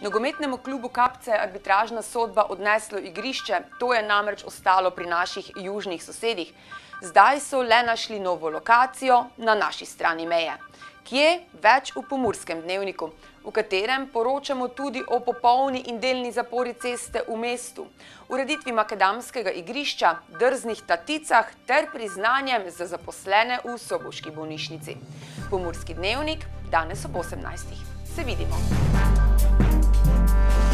Nogometnemu klubu Kapce je arbitražna sodba odneslo igrišče, to je namreč ostalo pri naših južnih sosedih. Zdaj so le našli novo lokacijo na naši strani meje. Kje? Več v Pomurskem dnevniku, v katerem poročamo tudi o popolni in delni zapori ceste v mestu, ureditvi makadamskega igrišča, drznih taticah ter priznanjem za zaposlene v soboški bolnišnici. Pomurski dnevnik, danes ob 18. Se vidimo.